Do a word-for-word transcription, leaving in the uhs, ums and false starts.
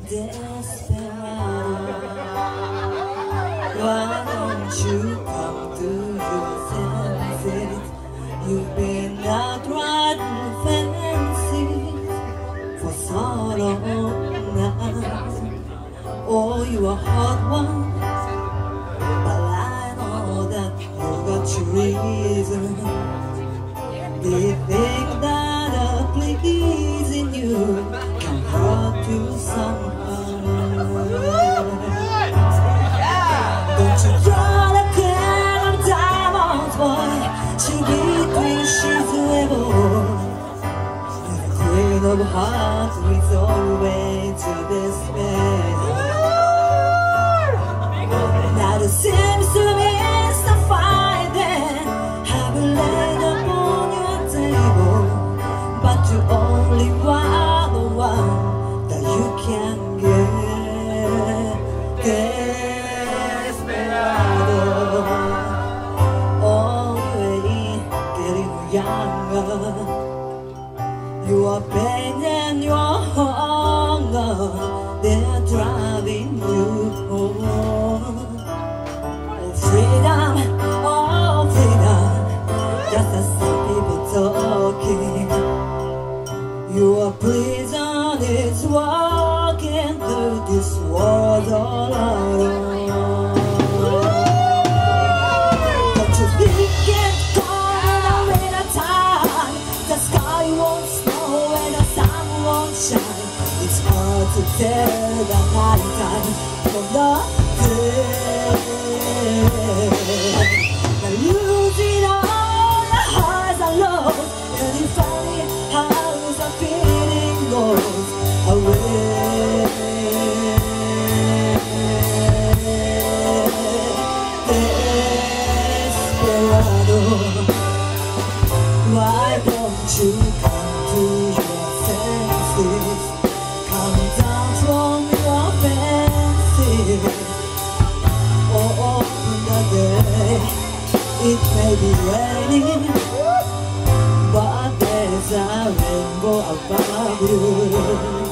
desperado. Why don't you come to your senses? You've been out riding fancies for so long now. Oh, you a hot one, but I know that you got your reason. They think that a pleasing you can hurt you somehow. Don't you draw the crown of diamonds, boy? She between she's rebel. The queen of hearts leads all the way to despair. Now the seems to be so fine then have been laid upon your table, but you only want the one that you can get. Desperado, always getting younger. You are pain and your hunger, they're driving you home. Oh freedom, oh freedom, just as some people talking. Your prison is walking through this world all alone. Don't you think it's gone away the time? The sky won't snow and the sun won't shine. It's hard to tell the night time from the day. Now losing all the highs and lows, and you find how the feeling goes away. Desperado, why don't you come to your senses? Come down from your fences. Oh, on the day it may be raining, but there's a rainbow above you.